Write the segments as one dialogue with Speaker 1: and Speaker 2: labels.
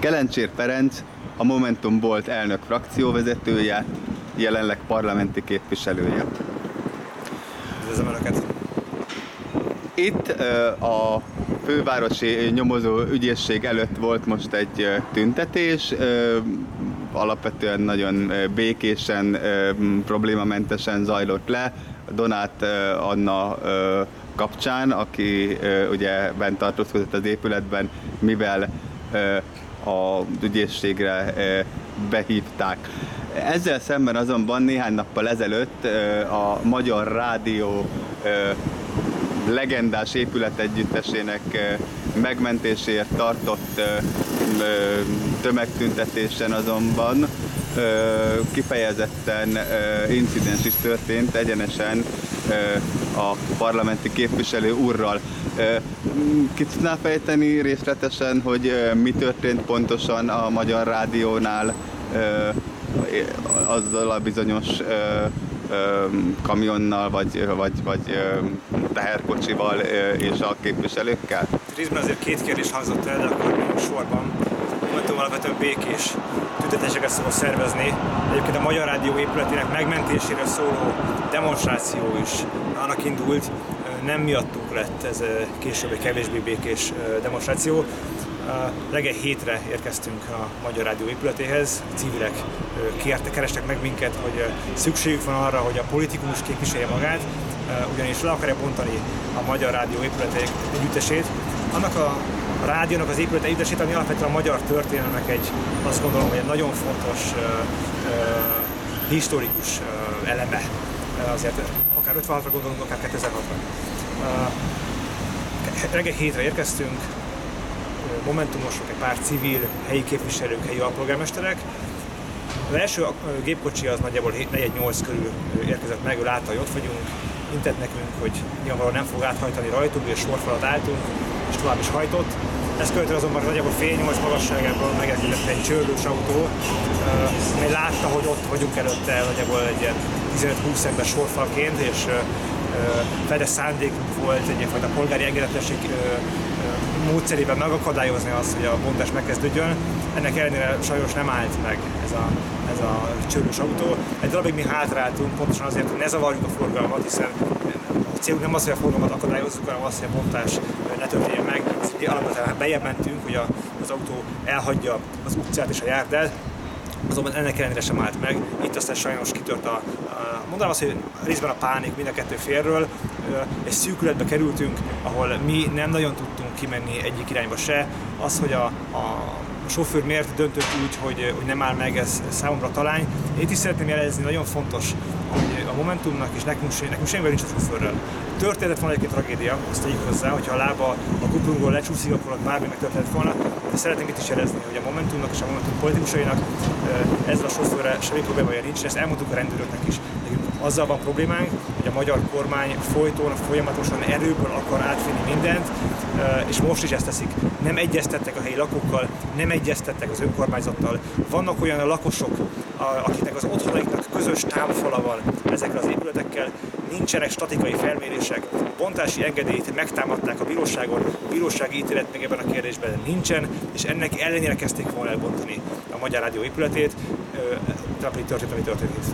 Speaker 1: Kelencsér Ferenc a Momentum volt elnök frakcióvezetője, jelenleg parlamenti képviselője.
Speaker 2: Üdvözlöm Önöket!
Speaker 1: Itt a fővárosi nyomozó ügyészség előtt volt most egy tüntetés, alapvetően nagyon békésen, problémamentesen zajlott le Donát Anna kapcsán, aki ugye bent tartózkodott az épületben, mivel az ügyészségre behívták. Ezzel szemben azonban néhány nappal ezelőtt a Magyar Rádió legendás épületegyüttesének megmentéséért tartott tömegtüntetésen azonban kifejezetten incidens is történt, egyenesen a parlamenti képviselő úrral. Ki tudná fejteni részletesen, hogy mi történt pontosan a Magyar Rádiónál azzal a bizonyos kamionnal, vagy teherkocsival és a képviselőkkel?
Speaker 2: Részben azért két kérdés hangzott el, de akkor sorban. Momentum alapvetően békés tüntetéseket szokott szervezni. Egyébként a Magyar Rádió épületének megmentéséről szóló demonstráció is annak indult, nem miattunk lett ez később egy kevésbé békés demonstráció. Reggel 7-re érkeztünk a Magyar Rádió épületéhez, civilek kerestek meg minket, hogy szükségük van arra, hogy a politikus képviselje magát, ugyanis le akarja bontani a Magyar Rádió épületének együttesét. Annak a rádiónak az épület együttesét, ami alapvetően a magyar történelemnek azt gondolom, hogy egy nagyon fontos historikus eleme. Azért akár 56-ra gondolunk, akár 2006-ra. Reggel 7-re érkeztünk, momentumosok, egy pár civil, helyi képviselők, helyi alpolgármesterek. Az első gépkocsi az nagyjából 4-8 körül érkezett meg, ő látta, hogy ott vagyunk, intett nekünk, hogy nyilvánvalóan nem fog áthajtani rajtunk, és sorfalat álltunk, és tovább is hajtott. Ezt követően azonban nagyjából fél 8 magasságában megérkezett egy csörlős autó, amely látta, hogy ott vagyunk előtte nagyjából egy ilyen 15-20 ember sorfalként, és fede szándékunk volt egyfajta polgári engedetlenség módszerében megakadályozni azt, hogy a bontás megkezdődjön. Ennek ellenére sajnos nem állt meg ez a csörlős autó. Egy darabig mi hátráltunk, pontosan azért, hogy ne zavarjuk a forgalmat, hiszen a célunk nem az, hogy a forgalmat akadályozzuk, hanem az, hogy a bontás ne történjen meg. Alapvetően bejebb mentünk, hogy az autó elhagyja az utcát és a járdát, azonban ennek ellenére sem állt meg. Itt aztán sajnos kitört mondanám azt, hogy részben a pánik mind a kettő félről. Egy szűkületbe kerültünk, ahol mi nem nagyon tudtunk kimenni egyik irányba se. Az, hogy a sofőr miért döntött úgy, hogy nem áll meg, ez számomra talány. Itt is szeretném jelezni, nagyon fontos, hogy a Momentumnak és nekünk semmivel nincs a sofőrrel. Történetett volna egyébként tragédia, azt tegyük hozzá, hogyha a lába a kuplungról lecsúszik, akkor ott bármi megtörténhet volna. De szeretném itt is jelezni, hogy a Momentumnak és a Momentum politikusainak ezzel a sofőrrel semmi problémája nincs, ezt elmondtuk a rendőröknek is. Azzal van problémánk, hogy a magyar kormány folyamatosan erőből akar átvinni mindent, és most is ezt teszik. Nem egyeztettek a helyi lakókkal, nem egyeztettek az önkormányzattal. Vannak olyan lakosok, akiknek az otthonaiknak közös támfala van ezekkel az épületekkel, nincsenek statikai felmérések, bontási engedélyt megtámadták a bíróságon, bírósági ítélet még ebben a kérdésben nincsen, és ennek ellenére kezdték volna elbontani a Magyar Rádió épületét, ami történt.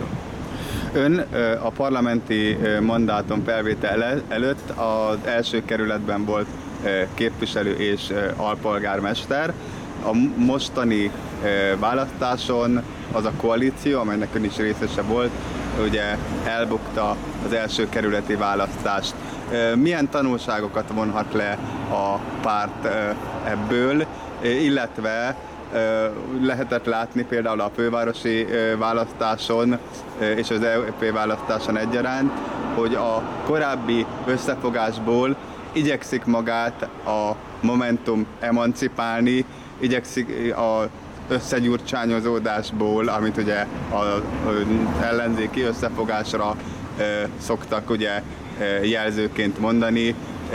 Speaker 1: Ön a parlamenti mandátum felvétel előtt az első kerületben volt képviselő és alpolgármester. A mostani választáson az a koalíció, amelynek ön is részese volt, ugye elbukta az első kerületi választást. Milyen tanulságokat vonhat le a párt ebből, illetve lehetett látni például a fővárosi választáson és az EP választáson egyaránt, hogy a korábbi összefogásból igyekszik magát a Momentum emancipálni, igyekszik az összegyurcsányozódásból, amit ugye az ellenzéki összefogásra szoktak ugye jelzőként mondani,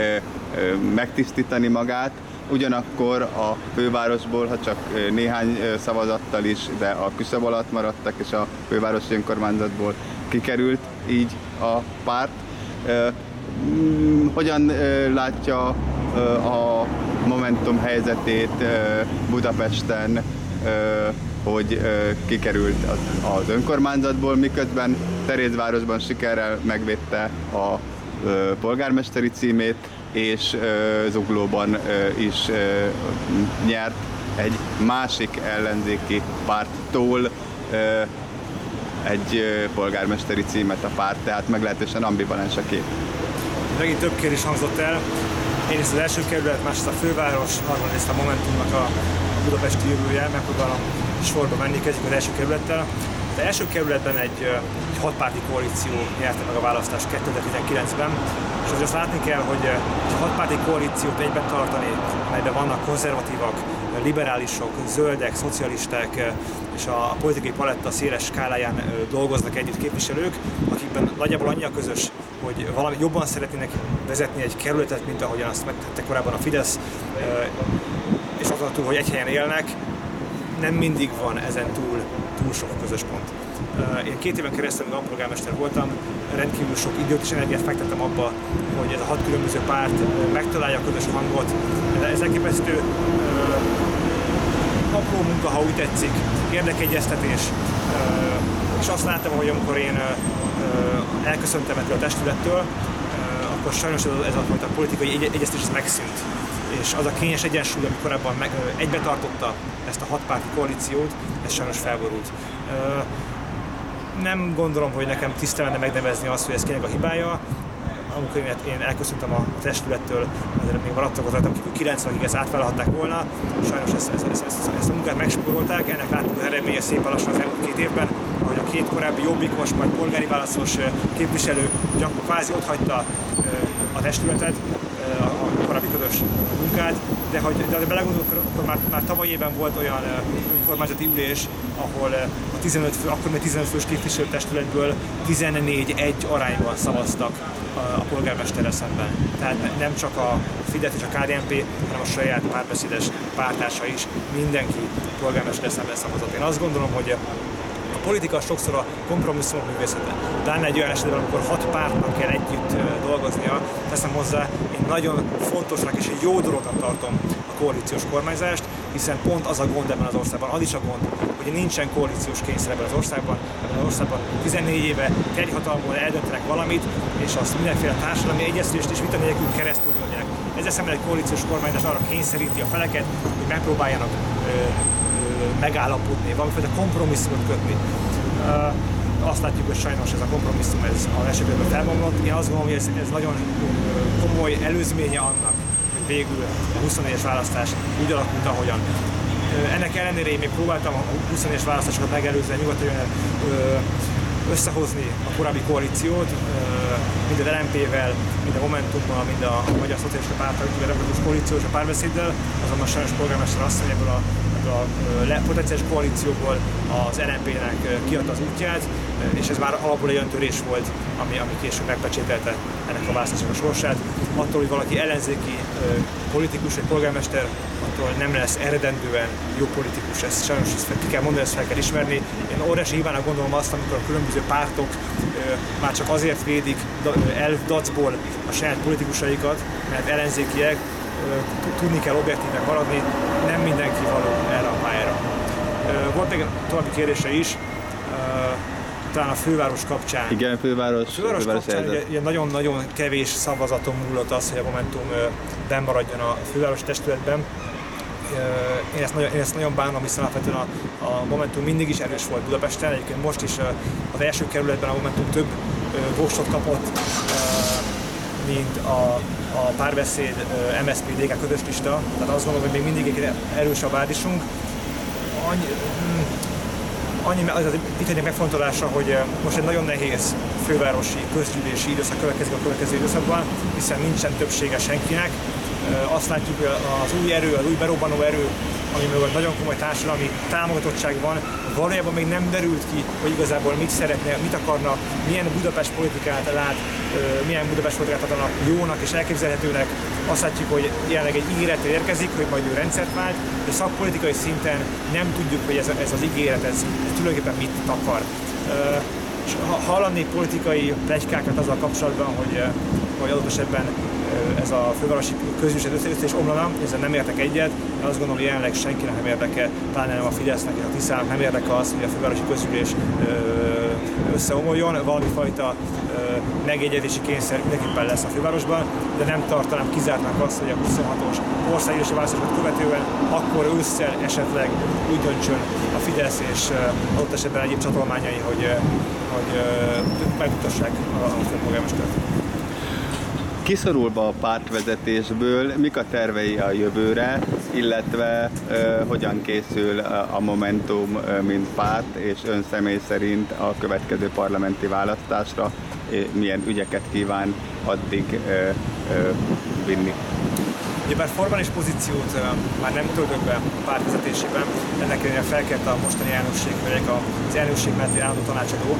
Speaker 1: megtisztítani magát. Ugyanakkor a fővárosból, ha csak néhány szavazattal is, de a küszöb alatt maradtak, és a fővárosi önkormányzatból kikerült így a párt. Hogyan látja a Momentum helyzetét Budapesten, hogy kikerült az önkormányzatból, miközben Terézvárosban sikerrel megvédte a polgármesteri címét, és Zuglóban is nyert egy másik ellenzéki párttól egy polgármesteri címet a párt, tehát meglehetősen ambivalens a kép.
Speaker 2: Megint több kérdés hangzott el. Egyrészt az első kerület, másrészt a főváros, harmadrészt a Momentumnak a budapesti jövője, megpróbálom sorba menni, kezdjük az első kerülettel. Az első kerületben egy hatpárti koalíció nyerte meg a választást 2019-ben, és azért azt látni kell, hogy egy hatpárti koalíciót egyben tartani, amelyben vannak konzervatívak, liberálisok, zöldek, szocialisták, és a politikai paletta széles skáláján dolgoznak együtt képviselők, akikben nagyjából annyi a közös, hogy valami jobban szeretnének vezetni egy kerületet, mint ahogyan azt megtette korábban a Fidesz, és azon túl, hogy egy helyen élnek, nem mindig van ezen túl sok közös pont. Én 2 éven keresztül alpolgármester voltam, rendkívül sok időt és energiát fektettem abba, hogy ez a 6 különböző párt megtalálja a közös hangot. De ez elképesztő apró munka, ha úgy tetszik, érdekegyeztetés, és azt láttam, hogy amikor én elköszöntem ettől a testülettől, akkor sajnos ez a fajta politikai egyeztetés megszűnt. És az a kényes egyensúly, ami korábban egybe tartotta ezt a hatpárti koalíciót, ez sajnos felborult. Nem gondolom, hogy nekem tiszta lenne megnevezni azt, hogy ez kinek a hibája. Amikor én elköszöntem a testülettől, azért még maradtak az rajtam kívül 90, akik ezt átvállalhatták volna. Sajnos ezt a munkát megspórolták, ennek láttuk az eredménye szépen lassan az elmúlt 2 évben, ahogy a 2 korábbi jobbikos, majd polgári válaszos képviselő gyakorlatilag kvázi otthagyta a testületet, a korábbi közös munkát, de ha belegondolok, akkor már tavaly évben volt olyan önkormányzati ülés, ahol a 15 fős képviselőtestületből 14-1 arányban szavaztak a polgármesterrel szemben. Tehát nem csak a Fidesz és a KDNP, hanem a saját párbeszédes pártársa is, mindenki polgármesterrel szemben szavazott. Én azt gondolom, hogy a politika sokszor a kompromisszumok művészete. Pláne egy olyan esetben, amikor 6 pártnak kell együtt dolgoznia, teszem hozzá, én nagyon fontosnak és egy jó dolognak tartom a koalíciós kormányzást, hiszen pont az a gond ebben az országban, az is a gond, hogy nincsen koalíciós kényszer ebben az országban 14 éve terjhatalmból eldöntenek valamit, és azt mindenféle társadalmi egyeztetést és vita nélkül keresztül mondják. Ezzel szemben egy koalíciós kormányzás arra kényszeríti a feleket, hogy megpróbáljanak megállapodni, valamiféle kompromisszumot kötni. Azt látjuk, hogy sajnos ez a kompromisszum az esetben felbomlott. Én azt gondolom, hogy ez nagyon komoly előzménye annak, hogy végül a 24-es választás úgy alakult, ahogyan. Ennek ellenére én még próbáltam a 24-es választásokat megelőzően nyugodtan összehozni a korábbi koalíciót, mind az LMP-vel, mind a Momentummal, mind a Magyar Szocialista Párttal, mind a Demokratikus Koalíció és a Párbeszéddel, azonban sajnos polgármester asszony ebből a potenciális koalícióból az LMP-nek kiadta az útját, és ez már alapból egy olyan törés volt, ami később megpecsételte ennek a választásnak a sorsát. Attól, hogy valaki ellenzéki politikus vagy polgármester, attól nem lesz eredendően jó politikus. Ez sajnos ki kell mondani, ezt fel kell ismerni. Én óriási hibának gondolom azt, amikor a különböző pártok már csak azért védik dacból a saját politikusaikat, mert ellenzékiek, tudni kell objektívnek maradni, nem mindenki való erre a pályára. Volt még további kérdése is, talán a főváros kapcsán.
Speaker 1: Igen, főváros
Speaker 2: kapcsán ugye nagyon-nagyon kevés szavazaton múlott az, hogy a Momentum benn maradjon a főváros testületben. Én ezt nagyon bánom, hiszen alapvetően a Momentum mindig is erős volt Budapesten, egyébként most is az első kerületben a Momentum több voksot kapott, mint a Párbeszéd, MSZP, DK közös lista, tehát azt gondolom, hogy még mindig egy erős a bázisunk. Itt egy megfontolása, hogy most egy nagyon nehéz fővárosi közgyűlési időszak következik a következő időszakban, hiszen nincsen többsége senkinek. Azt látjuk, hogy az új erő, az új berobbanó erő, ami mögött nagyon komoly társadalmi támogatottság van, valójában még nem derült ki, hogy igazából mit szeretne, mit akarnak, milyen Budapest politikát lát, milyen Budapest politikát adnak jónak és elképzelhetőnek. Azt látjuk, hogy jelenleg egy ígéretre érkezik, hogy majd ő rendszert vált, de szakpolitikai szinten nem tudjuk, hogy ez az ígéret, ez tulajdonképpen mit akar. És hallani politikai pletykákat azzal kapcsolatban, hogy adott esetben ez a fővárosi közgyűlés össze is omlana, ezzel nem értek egyet. Én azt gondolom, hogy jelenleg senkinek nem érdeke, pláne nem a Fidesznek és a Tiszának nem érdeke az, hogy a fővárosi közgyűlés összeomoljon. Valami fajta megegyezési kényszer mindenképpen lesz a fővárosban, de nem tartanám kizártnak azt, hogy a 26-os országgyűlési választásokat követően akkor ősszel esetleg úgy döntsön a Fidesz és ott esetben egyéb csatolmányai, hogy megmutassák a főpolgármestert.
Speaker 1: Kiszorulva a pártvezetésből, mik a tervei a jövőre, illetve hogyan készül a Momentum mint párt, és ön személy szerint a következő parlamenti választásra, milyen ügyeket kíván addig vinni?
Speaker 2: Ugyebár formális pozíciót már nem töltök be a pártvezetésében, ennek ellenére felkért a mostani elnökség, vagy az elnökség melletti állandó tanácsadó.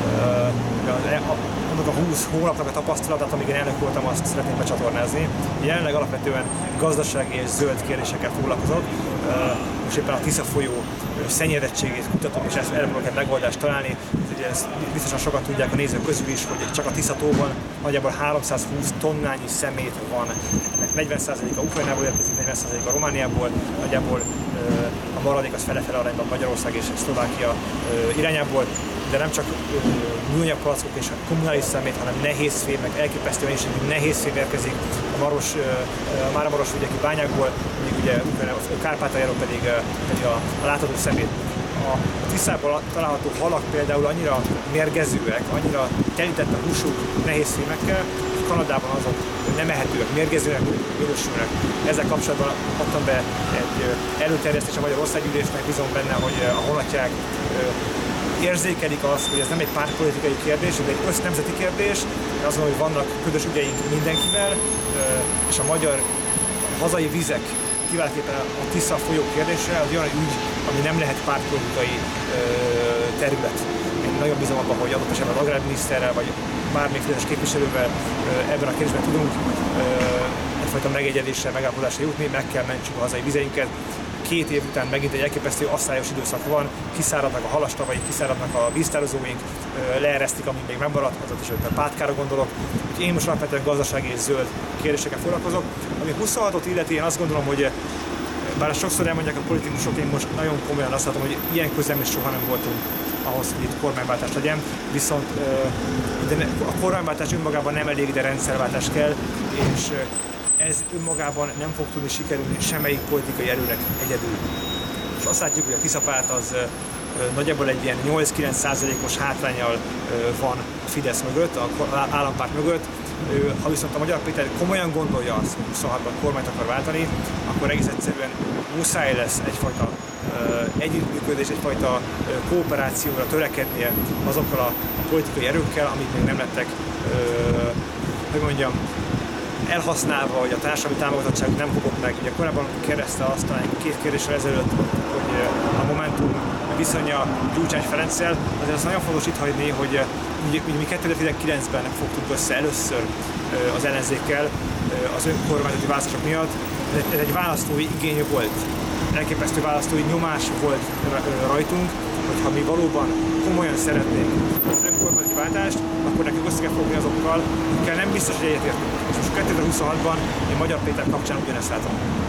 Speaker 2: Annak a 20 hónapnak a tapasztalatát, amíg én elnök voltam, azt szeretném becsatornázni. Jelenleg alapvetően gazdasági és zöld kérdésekkel foglalkozok. Most éppen a Tisza folyó szennyezettségét kutatom, és ezt erre kell megoldást találni. Ugye ezt biztosan sokan tudják a nézők közül is, hogy csak a Tisza tóban nagyjából 320 tonnányi szemét van. Ennek 40%-a Ukrajnából érkezik, 40%-a Romániából, nagyjából a maradék az fele-fele arányban Magyarország és Szlovákia irányából, de nem csak műanyag palackok és kommunális szemét, hanem nehézfém, meg elképesztő mennyiségű nehézfém érkezik a Mára-Maros vidéki bányákból, míg ugye a Kárpátaljáról pedig a látható szemét. A Tiszában található halak például annyira mérgezőek, annyira telített a húsuk nehézfémekkel, hogy Kanadában azok nem ehetőek, mérgezőnek minősülnek. Ezzel kapcsolatban adtam be egy előterjesztés a Magyar Országgyűlésnek, bízom benne, hogy a honlatyák érzékelik azt, hogy ez nem egy pártpolitikai kérdés, ez egy össznemzeti kérdés, azon, hogy vannak közös ügyeink mindenkivel, és a magyar hazai vizek, kiváltképpen a Tisza folyó kérdése az olyan ügy, ami nem lehet pártpolitikai terület. Én nagyon bízom abban, hogy adott esetben az agrárminiszterrel, vagy bármelyik fideszes képviselővel ebben a kérdésben tudunk egyfajta megegyezéssel, megállapodásra jutni, meg kell mentsük a hazai vizeinket. 2 év után megint egy elképesztő asszályos időszak van, kiszáradnak a halastavaink, kiszáradnak a víztározóink, leeresztik, ami még megmaradt, azot is a Pátkára gondolok. Úgyhogy én most alapvetően gazdasági és zöld kérdésekkel foglalkozok. Ami 26-ot illeti, én azt gondolom, hogy bár sokszor elmondják a politikusok, én most nagyon komolyan azt látom, hogy ilyen közel még soha nem voltunk ahhoz, hogy itt kormányváltás legyen, viszont a kormányváltás önmagában nem elég, de rendszerváltás kell, és ez önmagában nem fog tudni sikerülni semmelyik politikai erőnek egyedül. És azt látjuk, hogy a Tisza párt az nagyjából egy ilyen 8-9%-os hátránnyal van a Fidesz mögött, az állampárt mögött. Ha viszont a Magyar Péter komolyan gondolja azt, hogy 26-ban kormányt akar váltani, akkor egész egyszerűen muszáj lesz egyfajta együttműködés, egyfajta kooperációra törekednie azokkal a politikai erőkkel, amik még nem lettek, hogy mondjam, elhasználva, hogy a társadalmi támogatottság nem kopott meg. Ugye korábban kérdezte azt talán 2 kérdéssel ezelőtt, hogy a Momentum viszonya Gyurcsány Ferenccel, azért azt nagyon fontos itt hagyni, hogy mi 2019-ben fogtunk össze először az ellenzékkel az önkormányzati választások miatt. Ez egy választói igény volt, elképesztő választói nyomás volt rajtunk, hogyha mi valóban komolyan szeretnénk az önkormányzati váltást, akkor nekünk össze kell fogni azokkal, akikkel nem biztos, hogy egyetértünk. És most 2026-ban én Magyar Péter kapcsán ugyanezt látom.